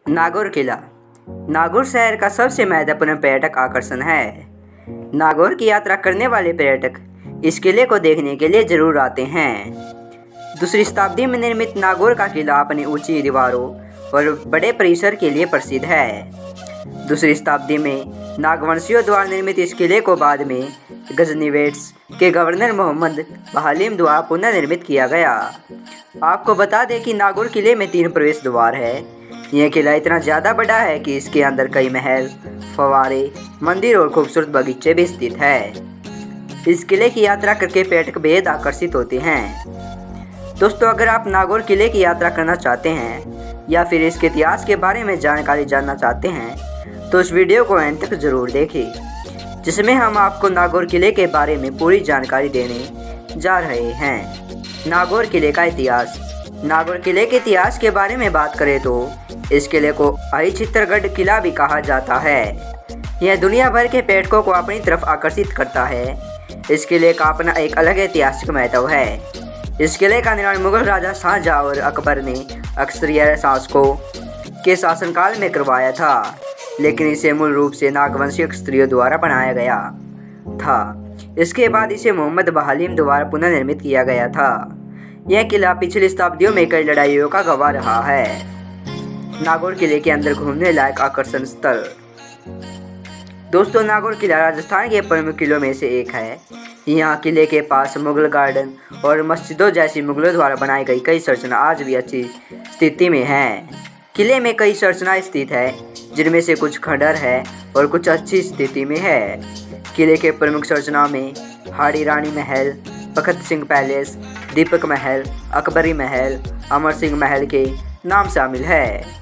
नागौर किला नागौर शहर का सबसे महत्वपूर्ण पर्यटक आकर्षण है। नागौर की यात्रा करने वाले पर्यटक इस किले को देखने के लिए जरूर आते हैं। दूसरी शताब्दी में निर्मित नागौर का किला अपनी ऊंची दीवारों और बड़े परिसर के लिए प्रसिद्ध है। दूसरी शताब्दी में नागवंशियों द्वारा निर्मित इस किले को बाद में गजनीवेट्स के गवर्नर मोहम्मद बहालिम द्वारा पुनर्निर्मित किया गया। आपको बता दें कि नागौर किले में 3 प्रवेश द्वार है। यह किला इतना ज़्यादा बड़ा है कि इसके अंदर कई महल, फव्वारे, मंदिर और खूबसूरत बगीचे भी स्थित है। इस किले की यात्रा करके पर्यटक बेहद आकर्षित होते हैं। दोस्तों, अगर आप नागौर किले की यात्रा करना चाहते हैं या फिर इसके इतिहास के बारे में जानकारी जानना चाहते हैं तो इस वीडियो को अंत तक ज़रूर देखें, जिसमें हम आपको नागौर किले के बारे में पूरी जानकारी देने जा रहे हैं। नागौर किले का इतिहास। नागौर किले के इतिहास के बारे में बात करें तो इस किले को हरिश्चंद्रगढ़ किला भी कहा जाता है। यह दुनिया भर के पर्यटकों को अपनी तरफ आकर्षित करता है। इस किले का अपना एक अलग ऐतिहासिक महत्व है। इस किले का निर्माण मुगल राजा शाहजहां और अकबर ने अक्सरिया शासकों के शासनकाल में करवाया था, लेकिन इसे मूल रूप से नागवंशीय क्षत्रियों द्वारा बनाया गया था। इसके बाद इसे मोहम्मद बहालिम द्वारा पुनर्निर्मित किया गया था। यह किला पिछली शताब्दियों में कई लड़ाइयों का गवाह रहा है। नागौर किले के अंदर घूमने लायक आकर्षण स्थल। दोस्तों, नागौर किला राजस्थान के प्रमुख किलों में से एक है। यहाँ किले के पास मुगल गार्डन और मस्जिदों जैसी मुगलों द्वारा बनाई गई कई संरचना आज भी अच्छी स्थिति में हैं। किले में कई संरचनाएं स्थित है, जिनमें से कुछ खंडहर है और कुछ अच्छी स्थिति में है। किले के प्रमुख संरचनाओं में हाड़ी रानी महल, भगत सिंह पैलेस, दीपक महल, अकबरी महल, अमर सिंह महल के नाम शामिल है।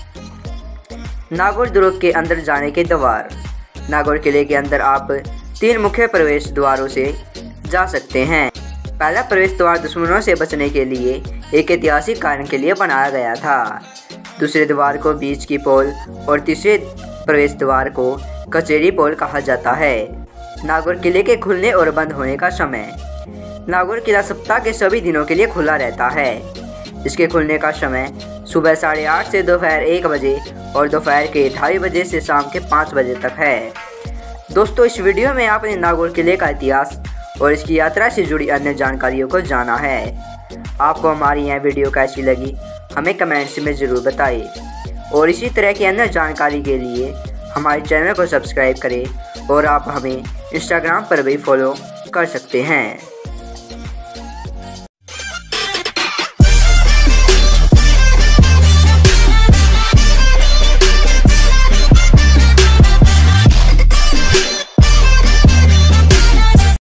नागौर दुर्ग के अंदर जाने के द्वार। नागौर किले के अंदर आप 3 मुख्य प्रवेश द्वारों से जा सकते हैं। पहला प्रवेश द्वार दुश्मनों से बचने के लिए एक ऐतिहासिक कारण के लिए बनाया गया था। दूसरे द्वार को बीच की पोल और तीसरे प्रवेश द्वार को कचेरी पोल कहा जाता है। नागौर किले के खुलने और बंद होने का समय। नागौर किला सप्ताह के सभी दिनों के लिए खुला रहता है। इसके खुलने का समय सुबह 8:30 से दोपहर 1 बजे और दोपहर के 2:30 बजे से शाम के 5 बजे तक है। दोस्तों, इस वीडियो में आपने नागौर किले का इतिहास और इसकी यात्रा से जुड़ी अन्य जानकारियों को जाना है। आपको हमारी यह वीडियो कैसी लगी हमें कमेंट्स में ज़रूर बताइए और इसी तरह की अन्य जानकारी के लिए हमारे चैनल को सब्सक्राइब करें और आप हमें इंस्टाग्राम पर भी फॉलो कर सकते हैं।